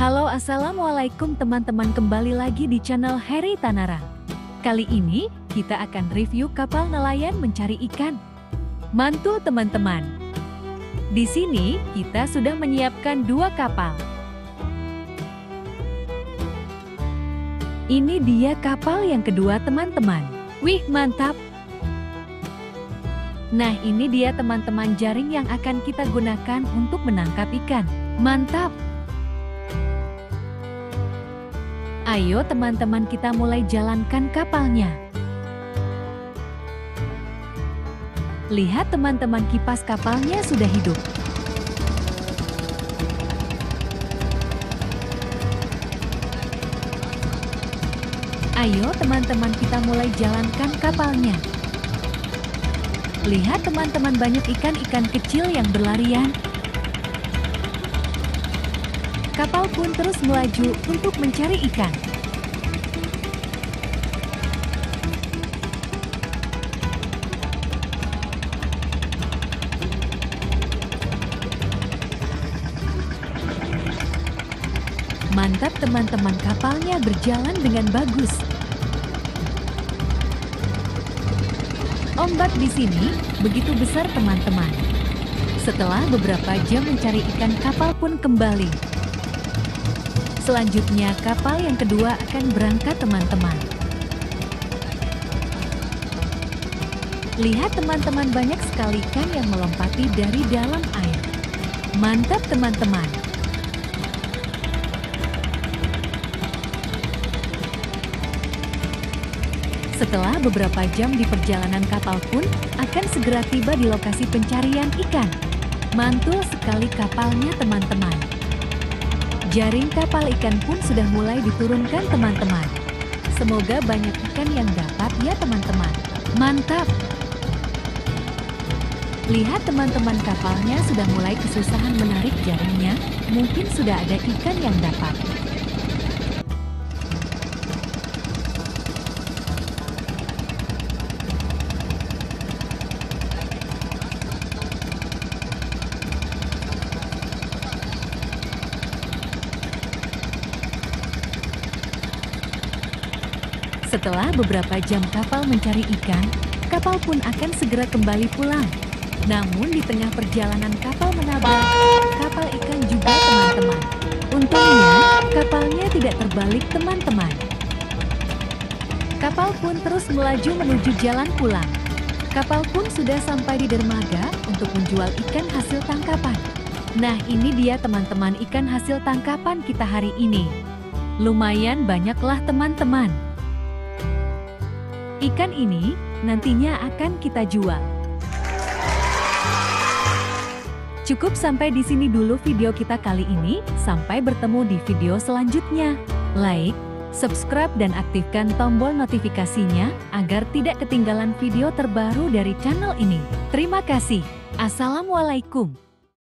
Halo, assalamualaikum teman-teman, kembali lagi di channel Heri Tanara. Kali ini kita akan review kapal nelayan mencari ikan. Mantul teman-teman. Di sini kita sudah menyiapkan 2 kapal. Ini dia kapal yang kedua teman-teman. Wih, mantap. Nah, ini dia teman-teman jaring yang akan kita gunakan untuk menangkap ikan. Mantap. Ayo teman-teman, kita mulai jalankan kapalnya. Lihat teman-teman, kipas kapalnya sudah hidup. Ayo teman-teman, kita mulai jalankan kapalnya. Lihat teman-teman, banyak ikan-ikan kecil yang berlarian. Kapal pun terus melaju untuk mencari ikan. Mantap teman-teman, kapalnya berjalan dengan bagus. Ombak di sini begitu besar teman-teman. Setelah beberapa jam mencari ikan, kapal pun kembali. Selanjutnya kapal yang kedua akan berangkat teman-teman. Lihat teman-teman, banyak sekali ikan yang melompati dari dalam air. Mantap teman-teman. Setelah beberapa jam di perjalanan, kapal pun akan segera tiba di lokasi pencarian ikan. Mantul sekali kapalnya teman-teman. Jaring kapal ikan pun sudah mulai diturunkan teman-teman. Semoga banyak ikan yang dapat ya teman-teman. Mantap! Lihat teman-teman, kapalnya sudah mulai kesusahan menarik jaringnya. Mungkin sudah ada ikan yang dapat. Setelah beberapa jam kapal mencari ikan, kapal pun akan segera kembali pulang. Namun di tengah perjalanan kapal menabrak kapal ikan juga teman-teman. Untungnya kapalnya tidak terbalik teman-teman. Kapal pun terus melaju menuju jalan pulang. Kapal pun sudah sampai di dermaga untuk menjual ikan hasil tangkapan. Nah, ini dia teman-teman, ikan hasil tangkapan kita hari ini. Lumayan banyaklah teman-teman. Ikan ini nantinya akan kita jual. Cukup sampai di sini dulu video kita kali ini. Sampai bertemu di video selanjutnya. Like, subscribe dan aktifkan tombol notifikasinya agar tidak ketinggalan video terbaru dari channel ini. Terima kasih. Assalamualaikum.